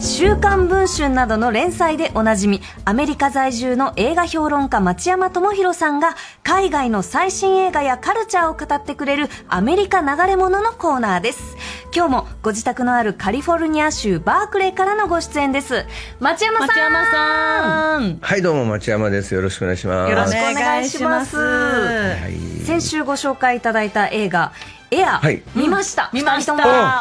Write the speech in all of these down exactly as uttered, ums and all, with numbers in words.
週刊文春などの連載でおなじみ、アメリカ在住の映画評論家町山智博さんが海外の最新映画やカルチャーを語ってくれるアメリカ流れ物のコーナーです。今日もご自宅のあるカリフォルニア州バークレーからのご出演です。町山さん。 町山さん。 はい、どうも町山です。よろしくお願いします。 よろしくお願いします。はい、先週ご紹介いただいた映画エア、はい、見ました。 見ました。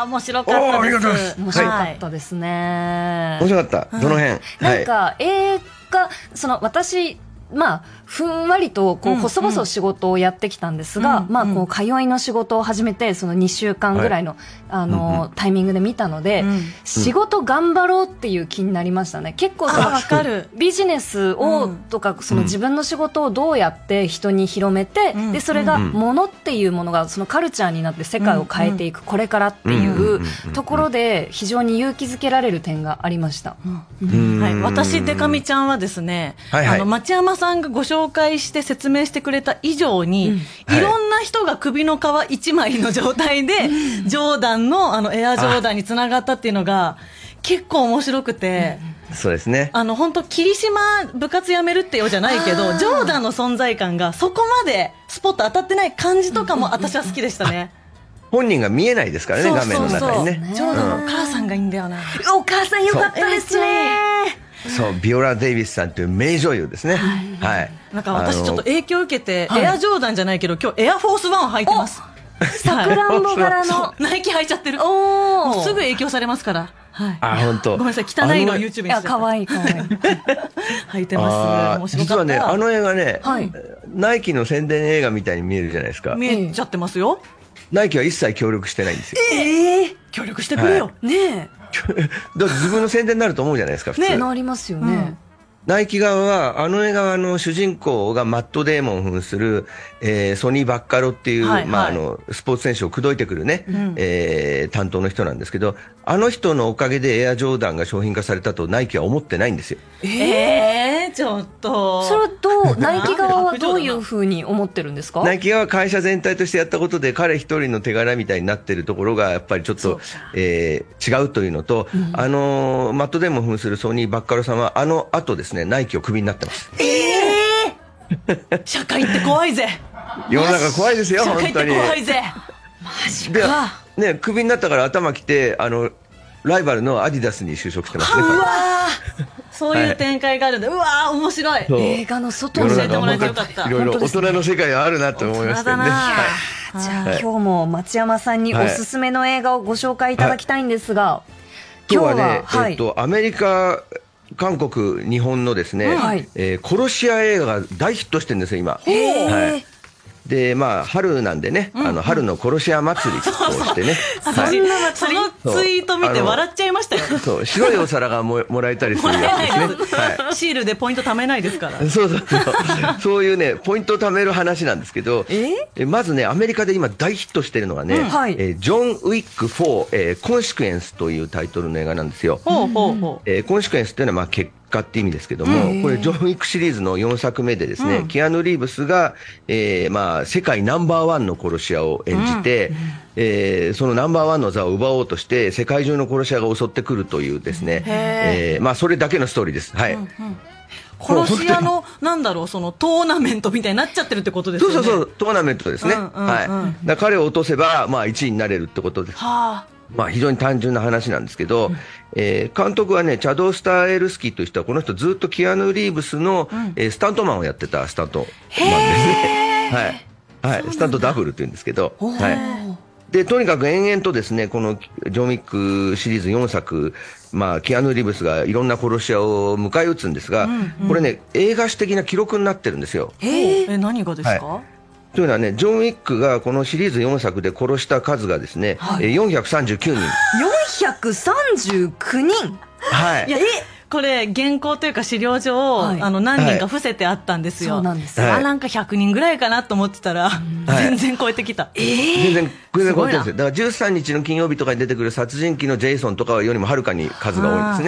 面白かったです。 面白かったですね。 面白かった。どの辺？ なんか映画、その私まあふんわりとこう細々仕事をやってきたんですが、うんうん、まあこう通いの仕事を始めてそのにしゅうかんぐらいの、はい、あの、うんうん、タイミングで見たので、うん、仕事頑張ろうっていう気になりましたね。結構そのわかるビジネスを、うん、とかその自分の仕事をどうやって人に広めて、うん、でそれが物っていうものがそのカルチャーになって世界を変えていく、うん、これからっていうところで非常に勇気づけられる点がありました。 うんうん、はい、私デカミちゃんはですね、はいはい、あの町山さんがご紹介して説明してくれた以上に、うんはい、いろんな人が首の皮一枚の状態で、うん、ジョーダンのあのエアジョーダンにつながったっていうのが結構面白くて、 うん、そうですね。 あの本当霧島部活やめるってよじゃないけど、ジョーダンの存在感がそこまでスポット当たってない感じとかも私は好きでしたね。 本人が見えないですからね、画面の中にね。 ジョーダンのお母さんがいいんだよな。 お母さんよかったですね。 そう、ビオラ・デイビスさんという名女優ですね。はい。はい、 なんか私ちょっと影響を受けて、エアジョーダンじゃないけど、今日エアフォースワン履いてます。 さくらんぼ柄のナイキ履いちゃってる。おすぐ影響されますから。はい。 あ、本当。 ごめんなさい、汚いの YouTube にして。いや、 可愛い可愛い。 履いてます。面白かった。 実はね、あの映画ね、ナイキの宣伝映画みたいに見えるじゃないですか。 見えちゃってますよ。 ナイキは一切協力してないんですよ。 ええ、協力してくれよ。ねえ。 だって自分の宣伝になると思うじゃないですか、普通。 ね、なりますよね。 ナイキ側は、あの映画の主人公がマット・デーモン扮する、えー、ソニー・バッカロっていう、はいはい、まあ、あの、スポーツ選手を口説いてくるね、うん、えー、担当の人なんですけど、あの人のおかげでエアジョーダンが商品化されたとナイキは思ってないんですよ。 ええー、ちょっと。 それと、ナイキ側はどういうふうに思ってるんですか？ ナイキ側は会社全体としてやったことで、彼一人の手柄みたいになってるところが、やっぱりちょっと、えー、違うというのと、うん、あの、マット・デーモン扮するソニー・バッカロさんは、あの後ですね、ナイキをクビになってます。 ええー、社会って怖いぜ。 世の中怖いですよ、本当に。 社会って怖いぜ。マジか。 ね、クビになったから頭きて、あの、ライバルのアディダスに就職してますね。 うわそういう展開があるんで、はい、うわー面白い。 映画の外に教えてもらえてよかった。 いろいろ大人の世界があるなと思いましたね。はい、 じゃあ、はい、今日も町山さんにおすすめの映画をご紹介いただきたいんですが、はい、今日はね、はい、えっと、アメリカ、韓国、日本のですね、はい、えー、殺し屋映画が大ヒットしてるんですよ、今。はい。で、まあ、春なんでね、うん、あの、春の殺し屋祭りとしてね。 そんな祭り、そのツイート見て笑っちゃいましたよ。 そう、白いお皿がももらえたりするやつですね。 はい、シールでポイント貯めないですから。 そうそうそう。そういうね、ポイントを貯める話なんですけど、えまずね、アメリカで今大ヒットしてるのがね、うん、はい、えー、ジョン・ウィックフォー、えー、コンシクエンスというタイトルの映画なんですよ。ほうほうほう。えー、コンシクエンスっていうのは、まあ、結果って意味ですけども、これ、ジョン・ウィックシリーズのよんさくめでですね、うん、キアヌ・リーブスが、えー、まあ、世界ナンバーワンの殺し屋を演じて、うん、えー、そのナンバーワンの座を奪おうとして、世界中の殺し屋が襲ってくるというですね、えー、まあ、それだけのストーリーです。はい。うんうん、 殺し屋の、なんだろう、そのトーナメントみたいになっちゃってるってことですよね。 そうそうそう、トーナメントですね。うんうんうん、はい。だから彼を落とせば、まあ、いちいになれるってことです。はあ。まあ非常に単純な話なんですけど、うん、えー、監督はね、チャド・スターエルスキーという人は、この人ずっとキアヌ・リーブスの、うん、えー、スタントマンをやってたスタントマンですね。はい。はい。スタントダブルって言うんですけど、はい。で、とにかく延々とですね、このジョン・ウィックシリーズよんさく、まあ、キアヌ・リーブスがいろんな殺し屋を迎え撃つんですが、うんうん、これね、映画史的な記録になってるんですよ。 えー、何がですか？はい、 というのはね、ジョン・ウィックがこのシリーズよんさくで殺した数がですね、はい、よんひゃくさんじゅうきゅうにん。 よんひゃくさんじゅうきゅうにん。 はい。 いや、えこれ原稿というか資料上、はい、あの何人か伏せてあったんですよ。 そうなんですよ。あ、なんかひゃくにんぐらいかなと思ってたら、全然超えてきた。 えー、 全然全然超えてるんですよ。だからじゅうさんにちの金曜日とかに出てくる殺人鬼のジェイソンとかよりもはるかに数が多いんですね。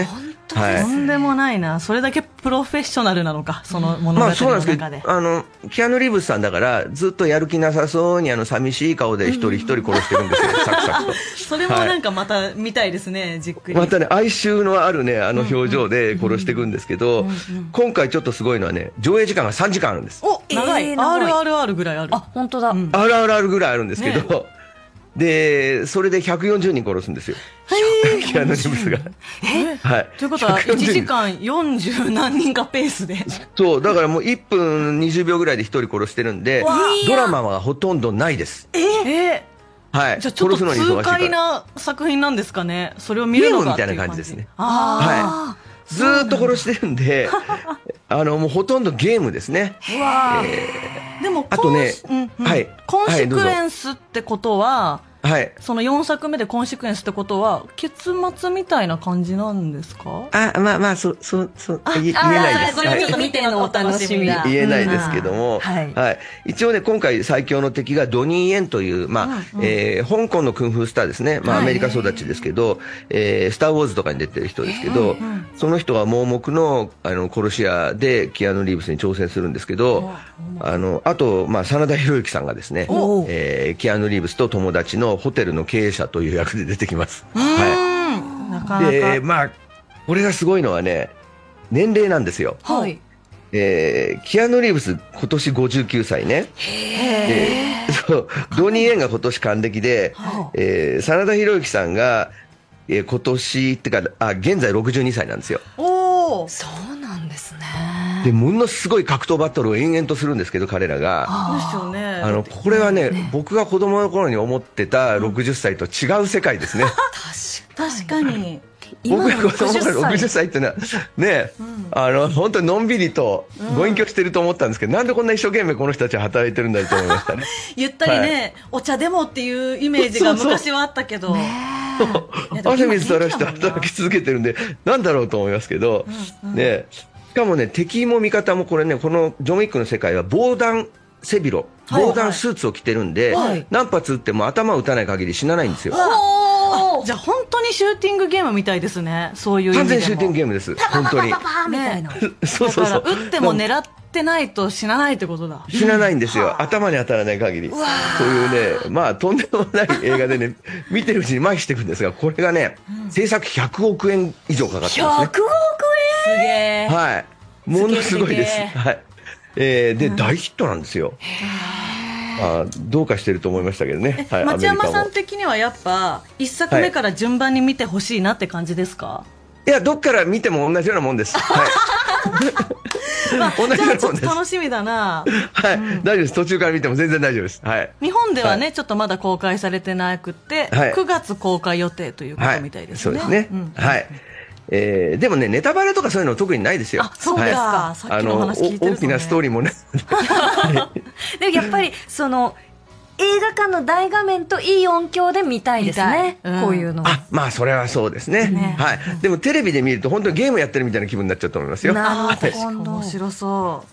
はい、とんでもないな。それだけプロフェッショナルなのか、その物語の中で。まあそうなんですけど、 あのキアヌ・リーブスさんだからずっとやる気なさそうにあの寂しい顔で一人一人殺してるんですよ、サクサクと。 それもなんかまた見たいですね、はい、じっくり。 またね、哀愁のあるね、あの表情で殺していくんですけど、今回ちょっとすごいのはね、上映時間がさんじかんあるんです。 お、長い。えー、アールアールアール ぐらいある。 あ、本当だ。 うん、アールアールアール ぐらいあるんですけど、ね、でそれでひゃくよんじゅうにん殺すんですよ、キアヌ・リーブスが。 え、はい、ということはいちじかんよんじゅう何人かペースで。 そうだからもういっぷんにじゅうびょうぐらいでひとり殺してるんで、ドラマはほとんどないです。 えー、はい、じゃあちょっと痛快な作品なんですかね。それを見るのがみたいな感じですね。はい、ずーっと殺してるんで、あのもうほとんどゲームですね。 わ、えー、でもあとね、うんうん、はい、コンシクエンスってことは、はい、そのよんさくめでコンシクエンスってことは結末みたいな感じなんですか？ あ、まあまあ、そそそ言えないです。 これちょっと見てのお楽しみだ。 言えないですけども、うん、はい、はい、一応ね今回最強の敵がドニー・イエンという、まあ、うんうん、えー、香港のクンフースターですね。まあアメリカ育ちですけど、はい、えー、スター・ウォーズとかに出てる人ですけど、うんうん、その人が盲目のあの殺し屋でキアヌ・リーブスに挑戦するんですけど、あのあとまあ真田広之さんがですね、えー、キアヌ・リーブスと友達のホテルの経営者という役で出てきます。 はい、なかなかで、まあこれがすごいのはね、年齢なんですよ。はい、えー、キアヌ・リーブス今年ごじゅうきゅうさいね。へー、そう、ドニー・イエンが今年還暦で、えー、真田広之さんが、えー、今年ってかあ現在ろくじゅうにさいなんですよ。 おお、 そうなんですね。 でものすごい格闘バトルを延々とするんですけど、彼らがですよね。 あのこれはね、ね、僕が子供の頃に思ってたろくじゅっさいと違う世界ですね。 確かに僕が子供の頃ろくじゅっさいってのはね、うん、あの本当にのんびりとご隠居してると思ったんですけど、うん、なんでこんな一生懸命この人たちは働いてるんだと思いましたね。 ゆったりね、はい、お茶でもっていうイメージが昔はあったけど、 汗水垂らして働き続けてるんでなんだろうと思いますけど、うんうん、ね、しかもね、敵も味方もこれね、このジョン・ウィックの世界は防弾背広、防弾スーツを着てるんで、はいはい、何発撃っても頭を撃たない限り死なないんですよ。 じゃあ本当にシューティングゲームみたいですね。そういう意味でも完全シューティングゲームです。本当に。 みたいな。そうそうそう。撃っても狙ってないと死なないってことだ。 死なないんですよ。頭に当たらない限り。そういうね、まあとんでもない映画でね、見てるうちに麻痺していくんですが、これがね、うん、制作ひゃくおくえん以上かかってますね。 ひゃくおくえん？ すげえ。 はい。ものすごいです。はい。えー、で、うん、大ヒットなんですよ。あ、どうかしてると思いましたけどね。 はい、町山さん的にはやっぱいっさくめから順番に見てほしいなって感じですか？はい、いや、どっから見ても同じようなもんです。はいまあ、同じようなもんです。じゃあちょっと楽しみだな。 はい、うん、大丈夫です。途中から見ても全然大丈夫です。はい。 日本ではね、はい、ちょっとまだ公開されてなくて、はい、くがつ公開予定ということみたいですね。 はい、そうですね。うん、はい。えー、でもね、ネタバレとかそういうの特にないですよ。 あ、そうですか。はい、さっきの話聞いてると、ね、 大きなストーリーもね。 でもやっぱりその映画館の大画面といい音響で見たいですね、うん、こういうの。 あ、まあそれはそうですね、ね、はい、でもテレビで見ると本当にゲームやってるみたいな気分になっちゃうと思いますよ。 なるほど、面白そう。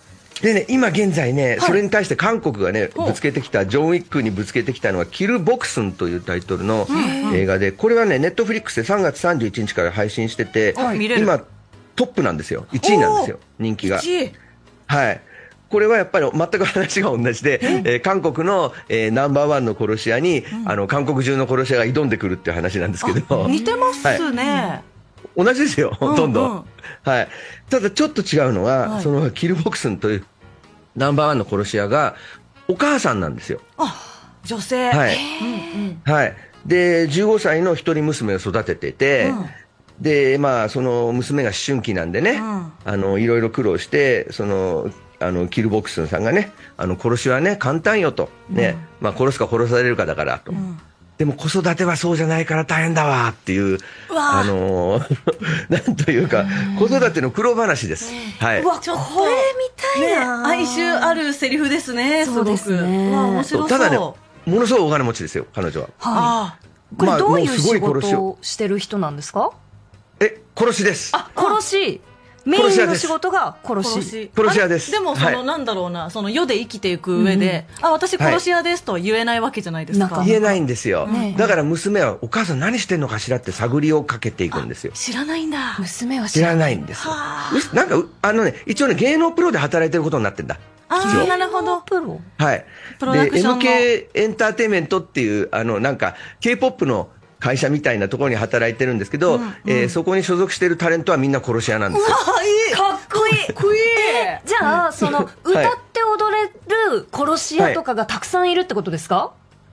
でね、今現在ね、はい、それに対して韓国がねぶつけてきた、ジョン・ウィックにぶつけてきたのはキル・ボクスンというタイトルの映画で、これはねネットフリックスでさんがつさんじゅういちにちから配信してて、はい、今トップなんですよ。いちいなんですよ、人気が。いちい、はい。これはやっぱり全く話が同じで、えー、韓国の、えー、ナンバーワンの殺し屋に、うん、あの韓国中の殺し屋が挑んでくるっていう話なんですけど、 似てますね、 はい、同じですよ、ほとんど、うんうん、はい、ただちょっと違うのは、はい、そのキル・ボクスンというナンバーワンの殺し屋がお母さんなんですよ。 あ、女性。 はい、うんうん、はい、でじゅうごさいの一人娘を育ててて、うん、でまあその娘が思春期なんでね、うん、あのいろいろ苦労してそのあのキル・ボクスンさんがね、あの殺しはね簡単よと、ね、うん、まあ、殺すか殺されるかだからと、うん、でも子育てはそうじゃないから大変だわっていう、あのー、なんというか子育ての苦労話です、はい、 うわ、ちょっとこれみたいな、 ね、哀愁あるセリフですね。すごくそうですね。うわ、面白そう。 ただね、ものすごいお金持ちですよ、彼女は。 はい、これどういう仕事をしてる人なんですか？ え、殺しです。 あ、殺し。 メインの仕事が殺し。 殺し屋です。 でもその、はい、なんだろうな、その世で生きていく上で、うん、あ、私殺し屋ですとは言えないわけじゃないですか。 はい、言えないんですよ、ね。だから娘はお母さん何してんのかしらって探りをかけていくんですよ。 知らないんだ。 娘は知らないんですよ。なんか、あのね、一応ね、芸能プロで働いてることになってんだ。 ああ、なるほど。 プロ。 はい。で、エムケー エンターテインメントっていう、あの、なんか、K-ポップ の会社みたいなところに働いてるんですけど、うんうん、えー、そこに所属してるタレントはみんな殺し屋なんですよ。 うわ、いい。かっこいい。かっこいい。じゃあ、その、歌って踊れる殺し屋とかがたくさんいるってことですか？はい、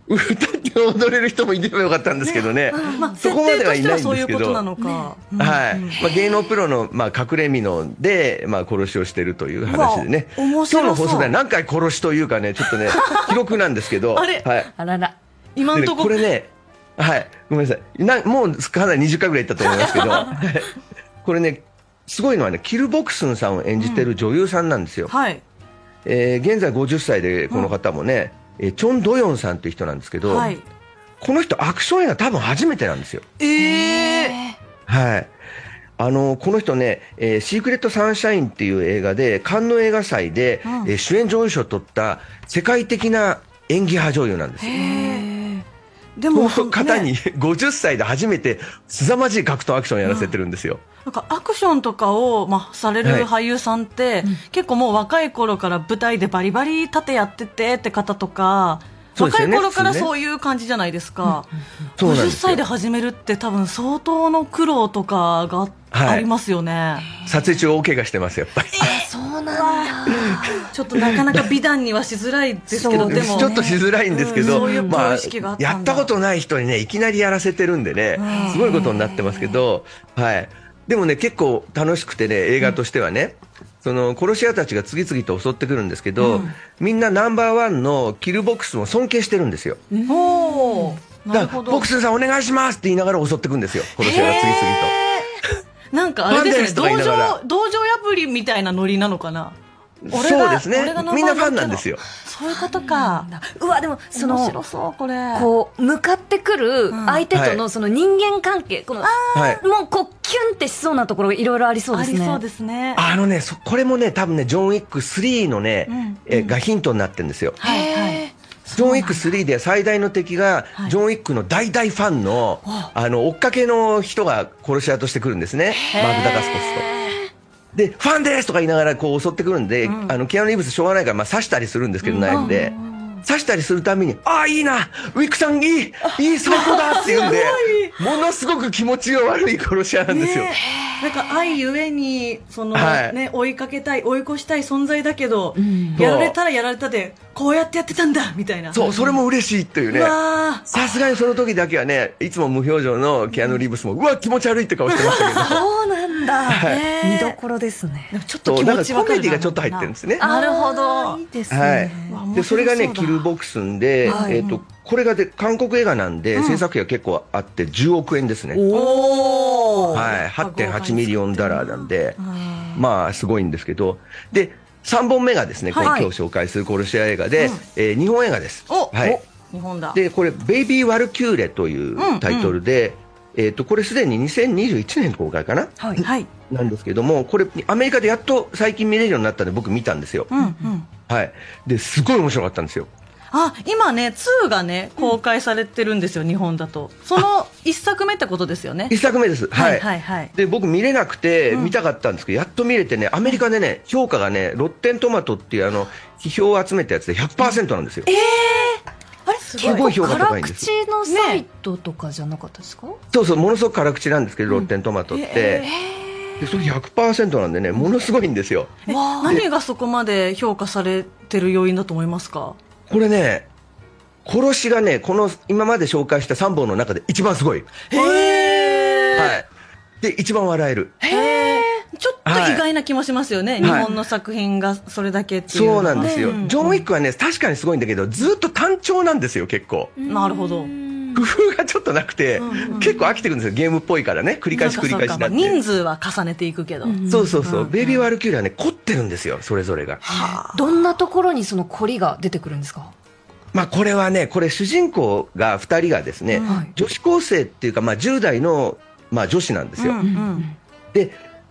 歌って踊れる人もいればよかったんですけどね。ね、 まあ、そこまではいないんですけど。そういうことなのか。 ね、はい。まあ、芸能プロの、まあ、隠れ蓑で、まあ、殺しをしてるという話でね。今日の放送では何回殺しというかね、ちょっとね、記録なんですけど。 あれ、 はい。 あらら。 今のところ。 これね、はい。ごめんなさい。なもうかなりにじゅっかいぐらい言ったと思いますけど、これね、すごいのはね、キル・ボクスンさんを演じてる女優さんなんですよ。 うん、はい。 えー、現在ごじゅっさいで、この方もね、うん、えー、チョン・ドヨンさんという人なんですけど、はい、この人アクション映画多分初めてなんですよ。 えー、 はい。あのー、この人ね、えー、シークレット・サンシャインっていう映画で、カンヌ映画祭で、うん、えー、主演女優賞を取った世界的な演技派女優なんですよ。 でもこの方にごじゅっさいで初めて凄まじい格闘アクションやらせてるんですよ。 うん、なんかアクションとかを、まあ、される俳優さんって、はい、結構もう若い頃から舞台でバリバリ盾やっててって方とか、若い頃からそういう感じじゃないですか。ごじゅっさいで始めるって多分相当の苦労とかがありますよね。はい、 撮影中大怪我してますやっぱり。 えー、そうなんだ。 ちょっとなかなか美談にはしづらいですけど、でもちょっとしづらいんですけど、 うん、まあやったことない人にねいきなりやらせてるんでね、すごいことになってますけど、はい。でもね結構楽しくてね映画としてはね。うん、その殺し屋たちが次々と襲ってくるんですけど、うん、みんなナンバーワンのキルボックスを尊敬してるんですよ。 おー、なるほど。 ボックスさんお願いしますって言いながら襲ってくるんですよ、殺し屋が次々 と。なんかあれですね、道場、道場破りみたいなノリなのかな。 そうですね、みんなファンなんですよ。 そういうことか。 うわ、でもその面白そうこれ。 こう向かってくる相手とのその人間関係、このもうこうキュンってしそうなところがいろいろありそうですね。 ありそうですね。 あのね、これもね多分ねジョン・ウィックスリーのねえがヒントになってるんですよ。 はいはい。 ジョン・ウィックスリーで最大の敵がジョン・ウィックの大大ファンのあの追っかけの人が殺し屋としてくるんですね、マーク・ダガスコスと。でファンですとか言いながらこう襲ってくるんで、うん、あのキアヌ・リーブスしょうがないからまあ刺したりするんですけど、ナイフで刺したりするために、ああいいなウィックさんいいいい最高だって言うんでものすごく気持ちが悪い殺し屋なんですよ。 ね、なんか愛ゆえにその、はい、ね、追いかけたい追い越したい存在だけど、うん、やられたらやられたでこうやってやってたんだみたいな。 そう、それも嬉しいというね。さすがにその時だけはねいつも無表情のキアヌ・リーブスも、うん、うわ気持ち悪いって顔してましたけどそうなんだ、はい、見どころですね。 ちょっと気持ちコメディがちょっと入ってるんですね。 なるほど、 いいですね。 はい、でそれがねキルボクスンで、はい、えーとこれがで韓国映画なんで、うん、制作費が結構あってじゅうおくえんですね。 おー、 はい、はちてんはちミリオンダラーなんで、まあすごいんですけど、でさんぼんめがですね、はい、今日紹介する殺し屋映画で、うん、えー、日本映画です。 はい、日本だ。 でこれベイビー・ワルキューレというタイトルで、うんうん、えーとこれすでににせんにじゅういちねん公開かな、 はい、 なんですけども、これアメリカでやっと最近見れるようになったんで僕見たんですよ。 うんうん、 はい、ですごい面白かったんですよ。 あ、今ねにがね公開されてるんですよ、うん、日本だと。そのいっさくめってことですよね。 いっさくめです。はい、 はいはいはい。 で僕見れなくて見たかったんですけど、うん、やっと見れてね、アメリカでね評価がねロッテントマトっていうあの批評を集めたやつで ひゃくパーセント なんですよ。 ええー、あれすごい評価高いんです。 辛口のサイトとかじゃなかったですか？ね、 そうそう、ものすごく辛口なんですけど、うん、ロッテントマトって、えー、でそれ ひゃくパーセント なんでねものすごいんですよ。 え、何がそこまで評価されてる要因だと思いますか？ これね、殺しがねこの今まで紹介したさんぼんの中で一番すごい。 へー、 はい、で一番笑える。 へー、ちょっと意外な気もしますよね、はい、日本の作品がそれだけっていうのは。 そうなんですよ、うん、ジョン・ウィックはね確かにすごいんだけどずっと単調なんですよ結構。 なるほど。 工夫がちょっとなくて、うんうん、結構飽きてくるんですよ、ゲームっぽいからね、繰り返し繰り返しになって、 人数は重ねていくけど、うん、 そうそうそう、うん、ベイビー・ワルキューレはね凝ってるんですよそれぞれが。 はあ、どんなところにその凝りが出てくるんですか？ まあこれはね、これ主人公がふたりがですね、うん、女子高生っていうか、まあ、じゅうだいの、まあ、女子なんですよ。うんうん、で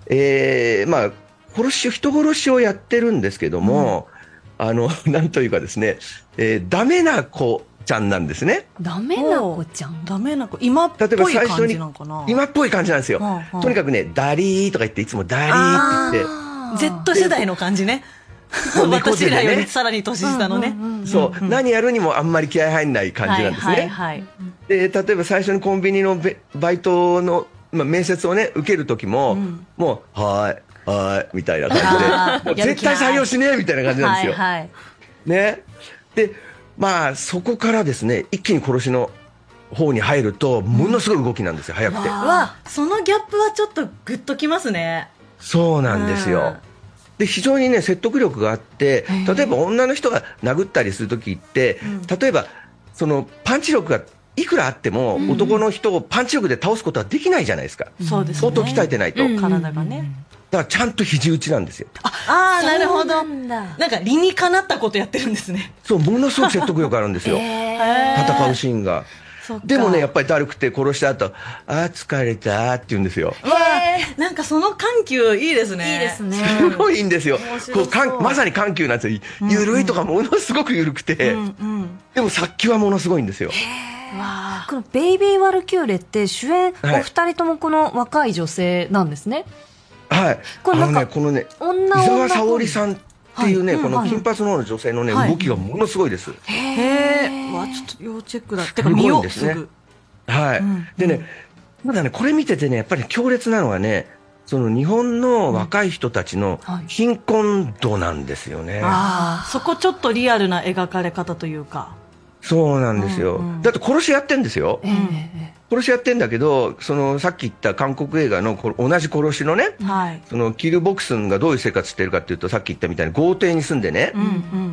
えー、まあ、殺し、人殺しをやってるんですけども、うん、あの、なんというかですね、えー、ダメな子ちゃんなんですね。 ダメな子ちゃんダメな子。今っぽい感じなのかな。 今っぽい感じなんですよ。はあはあ、とにかくね、ダリーとか言って、いつもダリーって言って。Z 世代の感じね。私らよりさらに年下のね。 そう、何やるにもあんまり気合入んない感じなんですね。はいはいはい、で、例えば最初にコンビニのバイトの、まあ、面接をね、受ける時も、うん、もう、はーい。はい、みたいな感じで、もう絶対採用しねえみたいな感じなんですよ。はいはい、ね。で、まあ、そこからですね、一気に殺しの方に入ると、ものすごい動きなんですよ、早くて。 わ、そのギャップはちょっとグッときますね。 そうなんですよ。で、非常にね、説得力があって、例えば女の人が殴ったりするときって、例えば、その、パンチ力がいくらあっても、男の人をパンチ力で倒すことはできないじゃないですか。 そうですね。 相当鍛えてないと。 体がね。 だからちゃんと肘打ちなんですよ。 ああ、なるほど。なんか理にかなったことやってるんですね。 そう、ものすごく説得力あるんですよ。戦うシーンが。でもね、やっぱりだるくて殺した後、ああ、疲れたって言うんですよ。 なんかその緩急いいですね。 いいですね。 すごいいいんですよ。こうかんまさに緩急なんですよ。ゆるいとかものすごくゆるくて、でも殺気はものすごいんですよ。 このベイビー・ワルキューレって主演お二人ともこの若い女性なんですね。 はい。このね、このね、伊沢沙織さんっていうね、この金髪の女性のね、動きがものすごいです。 へえ。わ、ちょっと要チェックだ。 てか見ようですね。はい。でね、まだね、これ見ててね、やっぱり強烈なのはね、その日本の若い人たちの貧困度なんですよね。 ああ、そこちょっとリアルな描かれ方というか。 そうなんですよ。だって殺しやってんですよ。殺しやってんだけど、そのさっき言った韓国映画の同じ殺しのね、はい、そのキル・ボクスンがどういう生活してるかっていうと、さっき言ったみたいに豪邸に住んでね、うんうん、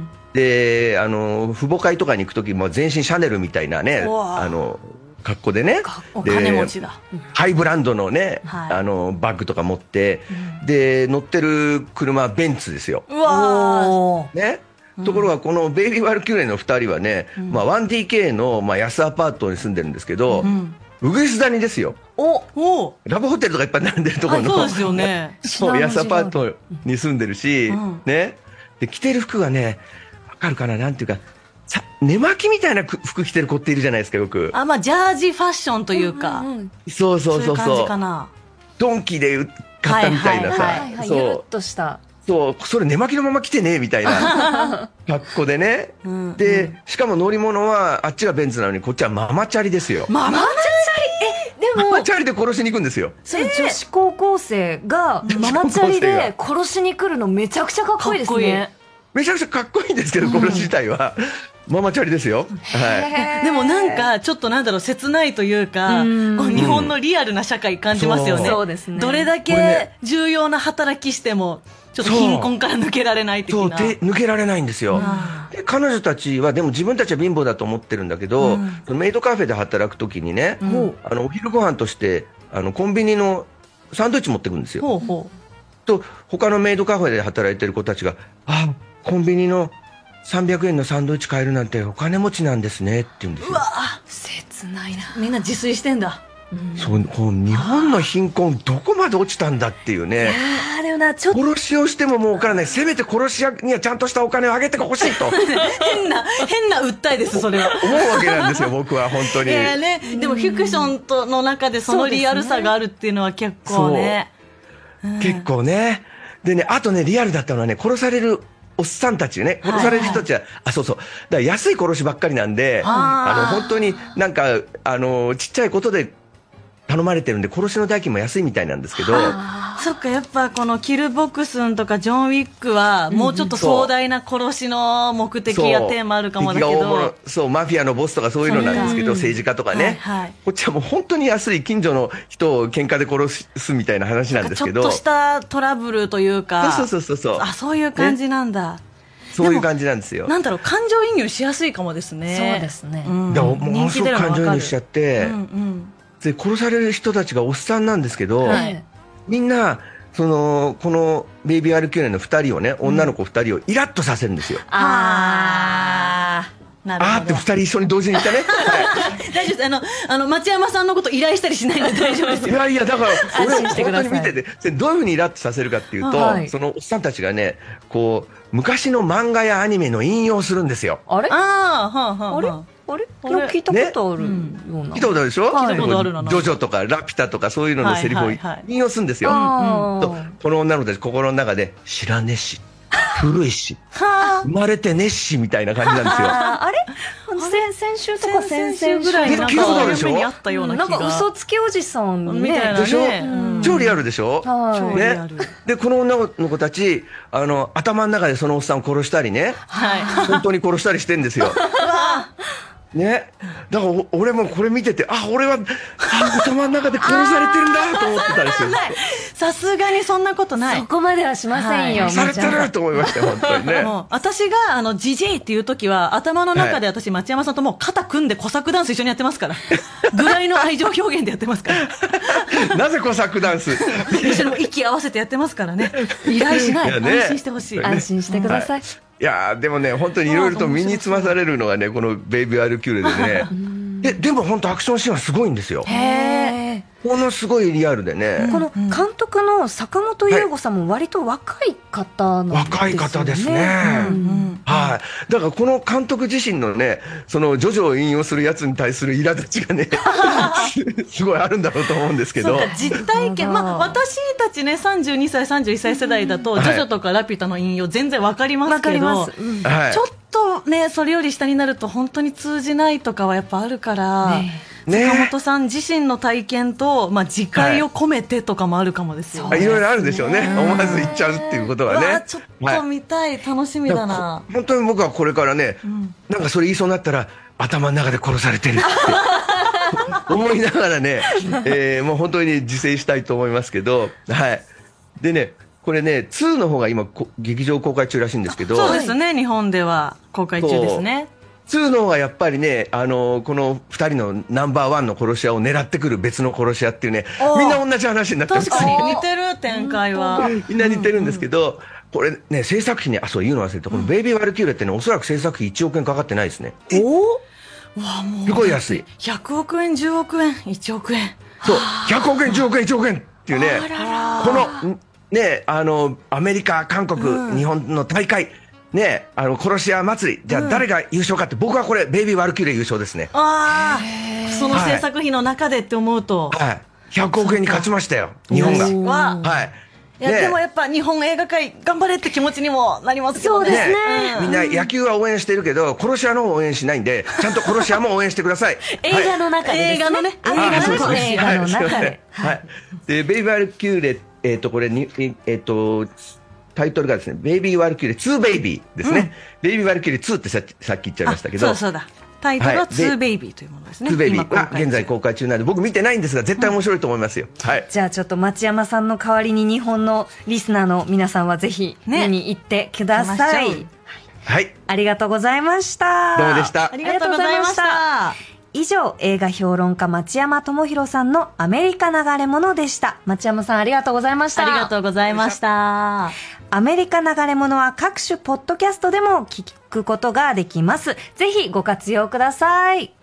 で、あの、父母会とかに行くときも全身シャネルみたいなね、あの、格好でね、 お金持ちだ。 ハイブランドのね、はい、あの、バッグとか持って、うん、で、乗ってる車はベンツですよ。 うわね。ところがこのベイビー・ワルキューレのふたりはね、うん、まあ ワンディーケー のまあ安アパートに住んでるんですけど、うん、ウグイス谷ですよ。 おおラブホテルとかいっぱい並んでるところの、 そうですよね。 そう安アパートに住んでるし、うん、ね。で着てる服がね、わかるかな、なんていうか、さ寝巻きみたいな服着てる子っているじゃないですか、よく。 あ、まあジャージファッションというか、うんうんうん、 そうそうそうそう。 そういう感じかな。 ドンキで買ったみたいなさ、 そう。ゆるっとした。 そう、それ寝巻きのまま来てねみたいな格好でね。うん、で、しかも乗り物はあっちがベンツなのにこっちはママチャリですよ。 ママチャリ？ え、でもママチャリで殺しに行くんですよ。 それ女子高校生がママチャリで殺しに来るのめちゃくちゃかっこいいですね。 めちゃくちゃかっこいいんですけど、殺し自体は。ママチャリですよ。はい。でもなんかちょっとなんだろう、切ないというか、こう日本のリアルな社会感じますよね。 そうですね。 どれだけ重要な働きしても。ちょっと貧困から抜けられない的な。 そう、で抜けられないんですよ。で彼女たちはでも自分たちは貧乏だと思ってるんだけど、うん、メイドカフェで働くときにね、うん、あのお昼ご飯としてあのコンビニのサンドイッチ持ってくるんですよ。ほうほうと他のメイドカフェで働いてる子たちが、あ、コンビニのさんびゃくえんのサンドイッチ買えるなんてお金持ちなんですねって言うんですよ。 うわ、切ないな。みんな自炊してんだ。 うん、そうこう日本の貧困どこまで落ちたんだっていうね。 あでもなちょっと殺しをしてももう分からない。せめて殺し屋にはちゃんとしたお金をあげてほしいと変な変な訴えですそれは思うわけなんですよ僕は本当に。いや、ね、でもフィクションとの中でそのリアルさがあるっていうのは結構ね、 うん、結構ね。でね、あとねリアルだったのはね、殺されるおっさんたちね、殺される人たちは、はいはい、あ、そうそう、だから安い殺しばっかりなんで、あの本当になんかあのちっちゃいことで頼まれてるんで殺しの代金も安いみたいなんですけど、 そっか、やっぱこのキルボクスンとかジョン・ウィックはもうちょっと壮大な殺しの目的やテーマあるかもだけど、 そうマフィアのボスとかそういうのなんですけど、政治家とかね、はいはい、こっちはもう本当に安い近所の人を喧嘩で殺すみたいな話なんですけど、 ちょっとしたトラブルというか、 そうそうそうそう、 あ、そういう感じなんだ、ね、 そういう感じなんですよ。 なんだろう、感情移入しやすいかもですね。 そうですね、 うん、でもものすごく感情移入しちゃって、うんうん、で殺される人たちがおっさんなんですけど、はい、みんなそのこのベイビー・ワルキューレのふたりをね、女の子ふたりをイラッとさせるんですよ。 ああーって二人一緒に同時に言ったね。 大丈夫です。あの、あの、町山さんのこと依頼したりしないんで大丈夫ですよ。 いやいや、だから、俺本当に見てて、どういうふうにイラッとさせるかっていうと、はい、そのおっさんたちがね、こう、昔の漫画やアニメの引用するんですよ。 あれああ、はあ、はあ。 あれあれ聞いたことあるような、ねうん、聞いたことあるでしょ、 はい、聞いたことあるな。 ジョジョとかラピュタとかそういうののセリフを引用するんですよ。とこの女の子たち心の中で知らねえし古いし生まれてねっしみたいな感じなんですよ。 あれ先先週とか先々ぐらいなんか夢にあったような気が、 なんか嘘つきおじさんみたいなね。 でしょ、うん、超リアルでしょ、 はいね、 ね、 でこの女の子たちあの頭の中でそのおっさんを殺したりね、はい、本当に殺したりしてんですよ。ね、だから俺もこれ見てて、あ、俺は頭の中で殺されてるんだと思ってたんですよ。 さすがにそんなことない。 そこまではしませんよ。 はい、されてると思いましたよ、本当にね。 もう私があのジジイっていう時は頭の中で私、町山さんともう肩組んでコサックダンス一緒にやってますから。ぐらいの愛情表現でやってますから。 なぜコサックダンス？ 一緒にも息合わせてやってますからね。依頼しない。いやね、安心してほしい、 ね。安心してください。はい、 いやでもね、本当にいろいろと身につまされるのがね、このベイビー・ワルキューレでね。で, でも本当アクションシーンはすごいんですよ。 へー、 ものすごいリアルでね。 この監督の坂本優吾さんも割と若い方なんですよね。 若い方ですね。うん、はい。だからこの監督自身のね、そのジョジョを引用するやつに対する苛立ちがねすごいあるんだろうと思うんですけど。 そうか、実体験、まあ私たちね、さんじゅうにさいさんじゅういっさい世代だと、うん、ジョジョとかラピュタの引用全然わかりますけど、わかります、うん、はい、ちょっとね、それより下になると本当に通じないとかはやっぱあるから、ね、坂本さん自身の体験と、まあ、自戒を込めてとかもあるかもですよね。 はい、いろいろあるでしょうね。思わず言っちゃうっていうことはね。 うわ、ちょっと見たい、はい、楽しみだな。 本当に僕はこれからね、うん、なんかそれ言いそうになったら頭の中で殺されてるって思いながらね、えー、もう本当に自制したいと思いますけど、はい。でね、これね、ツーの方が今劇場公開中らしいんですけど。 そうですね、日本では公開中ですね。 ツーの方がやっぱりね、あのー、このふたりのナンバーワンの殺し屋を狙ってくる別の殺し屋っていうね、みんな同じ話になってるんですよ。 確かに似てる展開は。 みんな似てるんですけど、うんうん、これね、制作費ね、あ、そう言うの忘れた。このベイビー・ワルキューレってね、おそらく制作費いちおくえんかかってないですね。 おお、 わ、もう。 すごい安い。 ひゃくおくえん、じゅうおくえん、いちおくえん。 そう、ひゃくおくえん、じゅうおくえん、いちおくえんっていうね、この、ね、あの、アメリカ、韓国、うん、日本の大会、ね、あの、殺し屋祭り、じゃあ誰が優勝かって、うん、僕はこれ、ベイビー・ワルキューレ優勝ですね。 ああ、その制作費の中でって思うと。 はい。ひゃくおくえんに勝ちましたよ、日本が。はい。 いや、ね、でもやっぱ日本映画界頑張れって気持ちにもなりますけどね。 そうですね。 うん、みんな野球は応援してるけど、殺し屋の方応援しないんで、ちゃんと殺し屋も応援してください。 映画の中で、ね。映画のね。映画の中で。 はい。で、ベイビー・ワルキューレ、えっと、これに、えっと、タイトルがですね、ベイビー・ワルキューレツーベイビーですね。うん、ベイビー・ワルキューレツーってささっき言っちゃいましたけど。 そうそうだ。タイトルはツーベイビーというものですね。 ツーベイビーは現在公開中なんで、僕見てないんですが、絶対面白いと思いますよ。うん、はい。 じゃあちょっと町山さんの代わりに日本のリスナーの皆さんはぜひ見に行ってください。ね、 はい。 ありがとうございました。 どうもでした。 ありがとうございました。 以上、映画評論家町山智博さんのアメリカ流れ物でした。町山さんありがとうございました。 ありがとうございました。 アメリカ流れ物は各種ポッドキャストでも聞くことができます。ぜひご活用ください。